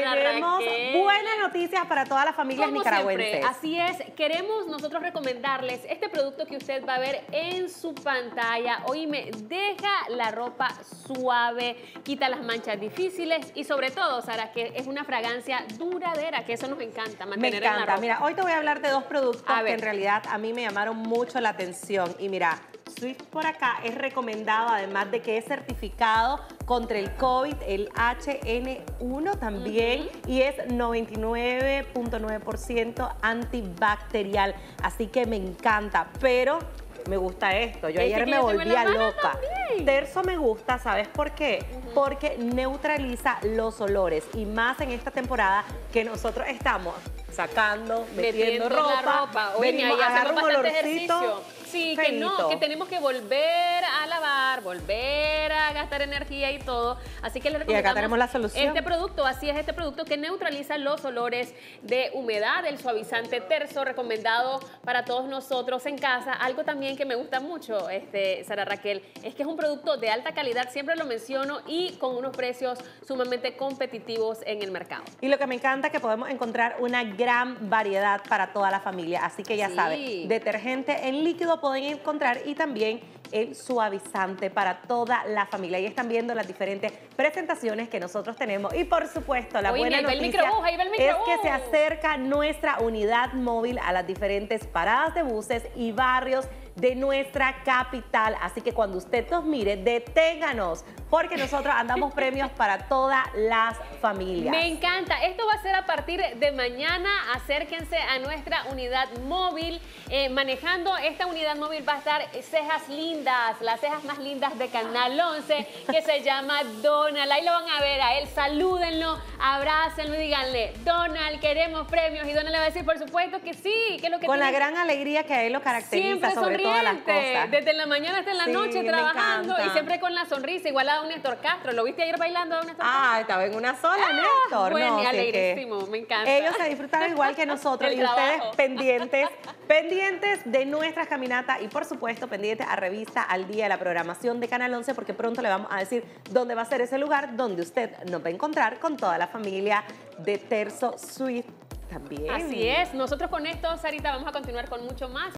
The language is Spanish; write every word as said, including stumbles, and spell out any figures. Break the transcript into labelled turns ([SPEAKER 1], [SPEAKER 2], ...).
[SPEAKER 1] Sara
[SPEAKER 2] tenemos
[SPEAKER 1] Raquel.
[SPEAKER 2] buenas noticias para todas las familias
[SPEAKER 1] Como
[SPEAKER 2] nicaragüenses.
[SPEAKER 1] siempre, así es, queremos nosotros recomendarles este producto que usted va a ver en su pantalla. Oíme, deja la ropa suave, quita las manchas difíciles y sobre todo, Sara, que es una fragancia duradera, que eso nos encanta,
[SPEAKER 2] Me
[SPEAKER 1] mantener en la
[SPEAKER 2] encanta.
[SPEAKER 1] ropa.
[SPEAKER 2] Mira, hoy te voy a hablar de dos productos
[SPEAKER 1] A
[SPEAKER 2] que
[SPEAKER 1] ver.
[SPEAKER 2] en realidad a mí me llamaron mucho la atención. Y mira, Swift por acá es recomendado, además de que es certificado contra el COVID, el H N uno también, uh-huh. y es noventa y nueve punto nueve por ciento antibacterial. Así que me encanta, pero me gusta esto. Yo
[SPEAKER 1] Este
[SPEAKER 2] ayer
[SPEAKER 1] que
[SPEAKER 2] me
[SPEAKER 1] yo tengo en la
[SPEAKER 2] volvía
[SPEAKER 1] mano
[SPEAKER 2] loca.
[SPEAKER 1] también.
[SPEAKER 2] Terzo me gusta, ¿sabes por qué? Uh-huh. Porque neutraliza los olores y más en esta temporada que nosotros estamos sacando, metiendo,
[SPEAKER 1] metiendo
[SPEAKER 2] ropa,
[SPEAKER 1] la ropa. Oye,
[SPEAKER 2] venimos,
[SPEAKER 1] ahí
[SPEAKER 2] agarra
[SPEAKER 1] hacemos
[SPEAKER 2] un
[SPEAKER 1] bastante
[SPEAKER 2] olorcito.
[SPEAKER 1] ejercicio. Sí, que no, que tenemos que volver a lavar, volver a gastar energía y todo. Así que les recomendamos
[SPEAKER 2] y acá tenemos la solución.
[SPEAKER 1] Este producto, así es, este producto que neutraliza los olores de humedad, el suavizante Terzo, recomendado para todos nosotros en casa. Algo también que me gusta mucho, este, Sara Raquel, es que es un producto de alta calidad, siempre lo menciono, y con unos precios sumamente competitivos en el mercado.
[SPEAKER 2] Y lo que me encanta es que podemos encontrar una gran variedad para toda la familia. Así que ya
[SPEAKER 1] Sí.
[SPEAKER 2] saben, detergente en líquido pueden encontrar y también el suavizante para toda la familia. Y están viendo las diferentes presentaciones que nosotros tenemos. Y por supuesto, la
[SPEAKER 1] Oye,
[SPEAKER 2] buena
[SPEAKER 1] ahí va el
[SPEAKER 2] noticia
[SPEAKER 1] microbús, ahí va el
[SPEAKER 2] es
[SPEAKER 1] microbús.
[SPEAKER 2] que se acerca nuestra unidad móvil a las diferentes paradas de buses y barrios de nuestra capital. Así que cuando usted nos mire, deténganos, porque nosotros andamos premios para todas las familias.
[SPEAKER 1] Me encanta. Esto va a ser a partir de mañana. Acérquense a nuestra unidad móvil. Eh, manejando esta unidad móvil va a estar Cejas Lindas, las cejas más lindas de Canal once, que se llama Donald. Ahí lo van a ver a él. Salúdenlo, abrácenlo y díganle, Donald, queremos premios. Y Donald le va a decir, por supuesto que sí. Que es lo que
[SPEAKER 2] Con
[SPEAKER 1] tiene...
[SPEAKER 2] la gran alegría que a él lo caracteriza,
[SPEAKER 1] siempre
[SPEAKER 2] sobre
[SPEAKER 1] sonriente,
[SPEAKER 2] todas las cosas.
[SPEAKER 1] desde la mañana hasta en la
[SPEAKER 2] Sí,
[SPEAKER 1] noche
[SPEAKER 2] me
[SPEAKER 1] trabajando
[SPEAKER 2] encanta.
[SPEAKER 1] y siempre con la sonrisa, igual a don Néstor Castro. ¿Lo viste ayer bailando a don Néstor Castro?
[SPEAKER 2] Ah, estaba en una sola,
[SPEAKER 1] Ah,
[SPEAKER 2] Néstor.
[SPEAKER 1] bueno,
[SPEAKER 2] no,
[SPEAKER 1] y
[SPEAKER 2] sí
[SPEAKER 1] alegrísimo,
[SPEAKER 2] que
[SPEAKER 1] me encanta.
[SPEAKER 2] ellos se disfrutaron igual que nosotros
[SPEAKER 1] El
[SPEAKER 2] y ustedes
[SPEAKER 1] trabajo.
[SPEAKER 2] pendientes, pendientes de nuestras caminatas y por supuesto pendientes a Revista Al Día, la programación de Canal once, porque pronto le vamos a decir dónde va a ser ese lugar donde usted nos va a encontrar con toda la familia de Terzo Swift también.
[SPEAKER 1] Así es. Nosotros con esto, Sarita, vamos a continuar con mucho más.